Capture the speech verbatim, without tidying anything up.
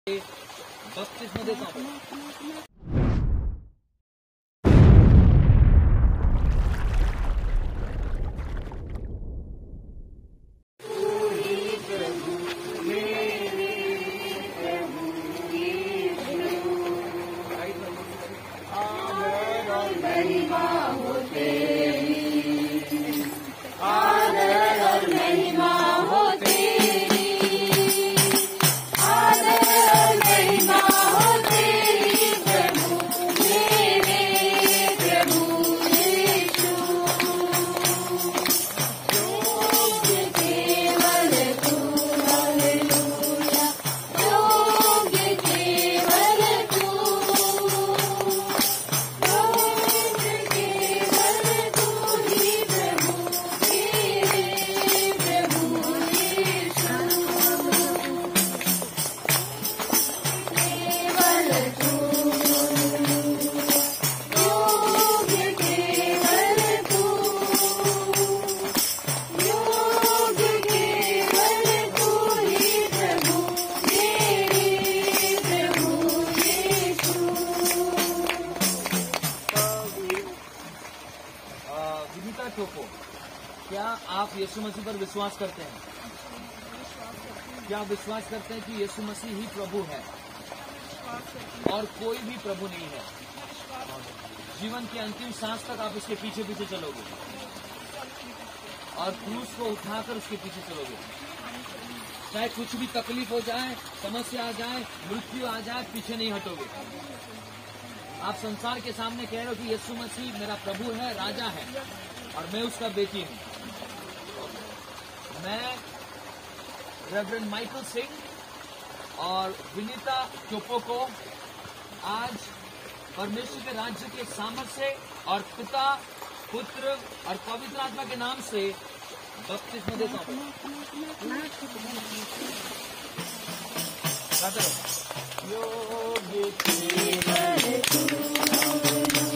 बत्तीस देता हूँ। क्या आप यीशु मसीह पर विश्वास करते हैं? क्या आप विश्वास करते हैं कि यीशु मसीह ही प्रभु है और कोई भी प्रभु नहीं है? जीवन के अंतिम सांस तक आप उसके पीछे पीछे चलोगे और क्रूस को उठाकर उसके पीछे चलोगे, चाहे कुछ भी तकलीफ हो जाए, समस्या आ जाए, मृत्यु आ जाए, पीछे नहीं हटोगे। आप संसार के सामने कह रहे हो कि यीशु मसीह मेरा प्रभु है, राजा है और मैं उसका बेटी हूँ। मैं रेवरेंड माइकल सिंह और विनीता चोपो को आज परमेश्वर के राज्य के सामर्थ्य से और पिता, पुत्र और पवित्र आत्मा के नाम से बपतिस्मा देता हूँ। योग्य